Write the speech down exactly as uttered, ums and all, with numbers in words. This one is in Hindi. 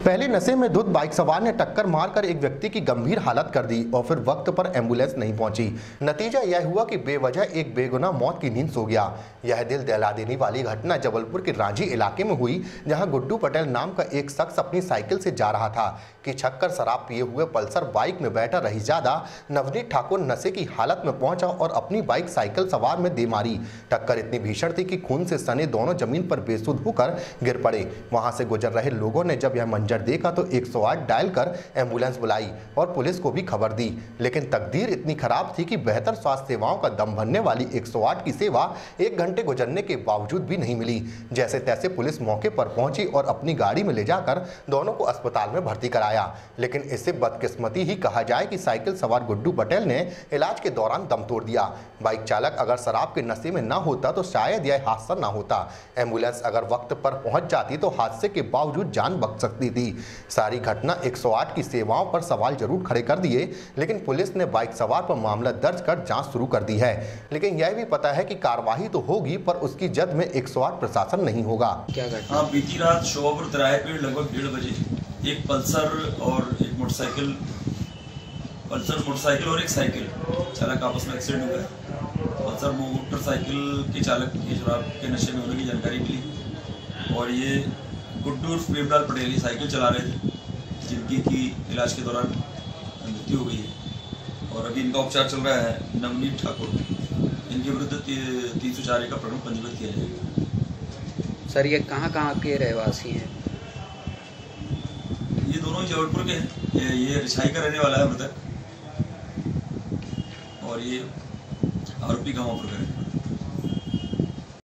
पहले नशे में धुत बाइक सवार ने टक्कर मारकर एक व्यक्ति की गंभीर हालत कर दी और फिर वक्त पर एम्बुलेंस नहीं पहुंची। नतीजा यह हुआ कि बेवजह एक बेगुनाह मौत की नींद सो गया। यह दिल दहला देने वाली घटना जबलपुर के रांझी इलाके में हुई, जहां गुड्डू पटेल नाम का एक शख्स अपनी साइकिल से जा रहा था कि छक्कर शराब पिए हुए पल्सर बाइक में बैठा रहीजादा नवनीत ठाकुर नशे की हालत में पहुंचा और अपनी बाइक साइकिल सवार में दे मारी। टक्कर इतनी भीषण थी कि खून से सने दोनों जमीन पर बेसुध होकर गिर पड़े। वहां से गुजर रहे लोगों ने जब यह मंजर देखा तो एक सौ आठ डायल कर एम्बुलेंस बुलाई और पुलिस को भी खबर दी, लेकिन तकदीर इतनी खराब थी कि बेहतर स्वास्थ्य सेवाओं का दम भरने वाली एक सौ आठ की सेवा एक घंटे गुजरने के बावजूद भी नहीं मिली। जैसे तैसे पुलिस मौके पर पहुंची और अपनी गाड़ी में ले जाकर दोनों को अस्पताल में भर्ती कराया, लेकिन इससे बदकिस्मती ही कहा जाए कि साइकिल सवार गुड्डू पटेल ने इलाज के दौरान दम तोड़ दिया। बाइक चालक अगर शराब के नशे में न होता तो शायद यह हादसा न होता। एम्बुलेंस अगर वक्त पर पहुंच जाती तो हादसे के बावजूद जान बच सकती थी। सारी घटना एक सौ आठ की सेवाओं पर सवाल जरूर खड़े कर दिए, लेकिन पुलिस ने बाइक सवार पर मामला दर्ज कर जांच शुरू कर दी है। लेकिन यह भी पता है कि कार्रवाई तो होगी, पर उसकी जद में एक सौ आठ प्रशासन नहीं होगा। क्या घटना? हाँ, बीती रात शोभापुर तिराहे पे लगभग डेढ़ बजे एक पल्सर और एक मोटरसाइकिल पल्सर मोटरसाइकिल और एक साइकिल चालक आपस में एक्सीडेंट हुआ है। पल्सर मोटरसाइकिल के चालक की शराब के नशे में होने की जानकारी मिली और ये गुड्डू उर्फ प्रेमलाल पटेल साइकिल चला रहे थे, जिनकी की इलाज के दौरान मृत्यु हो गई है और अभी इनका उपचार चल रहा है। नवनीत ठाकुर, इनके विरुद्ध तीन सौ चार का प्रकरण पंजीबद्ध किया जाएगा। सर, ये कहाँ कहाँ के रहवासी हैं? ये दोनों जबलपुर के हैं। ये, ये रिछाई का रहने वाला है मृतक और ये आरोपी गाँव का है।